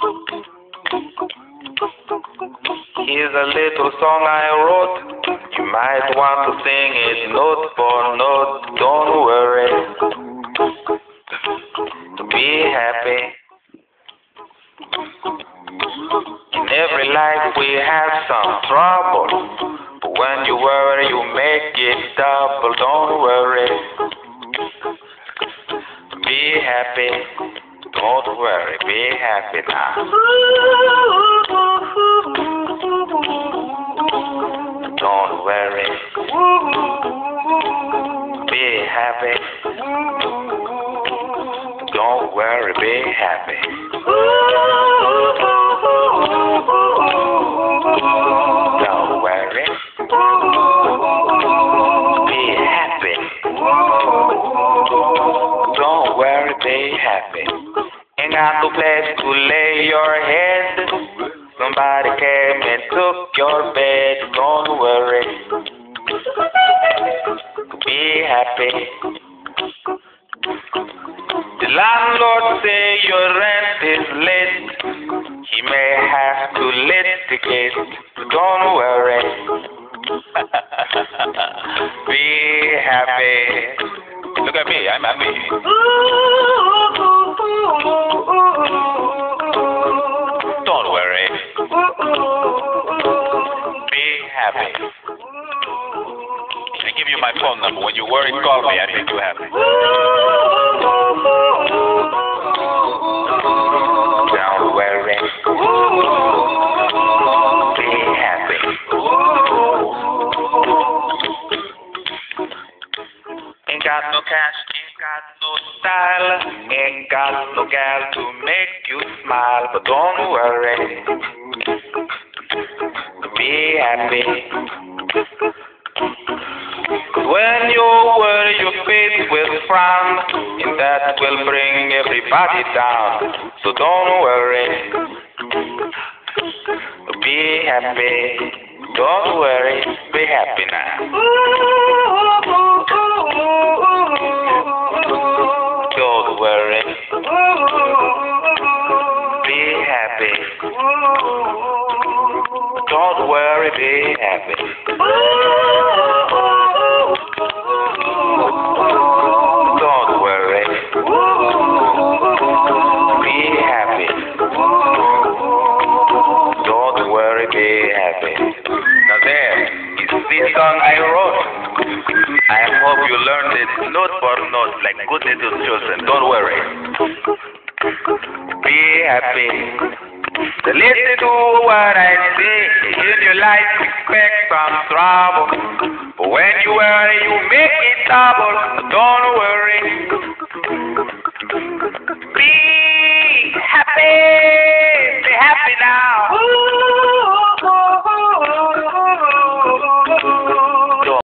Here's a little song I wrote. You might want to sing it note for note. Don't worry. Be happy. In every life we have some trouble, but when you worry you make it double. Don't worry. Be happy. Don't worry. Be happy now. Don't worry. Be happy. Don't worry. Be happy. Don't worry. Be happy. Don't worry. Be happy. Ain't got no place to lay your head. Somebody came and took your bed. Don't worry. Be happy. The landlord say your rent is late. He may have to litigate. Don't worry. Be happy. Look at me. I'm happy. Don't worry. Be happy. I give you my phone number. When you worry, call me. I make you happy. Don't worry. Be happy. Ain't got no cash, ain't got no style, ain't got no gal to make you smile, but don't worry. Be happy. When you worry, your face will frown, and that will bring everybody down. So don't worry. Be happy. Don't worry. Be happy now. Don't worry. Be happy. Don't worry. Be happy. Don't worry. Be happy. Don't worry. Be happy. Now there is this song I wrote. I hope you learned it note for note like good little children. Don't worry. Be happy. So listen to what I say. In your life, expect some trouble. But when you worry, you make it double. Don't worry. Be happy. Be happy now.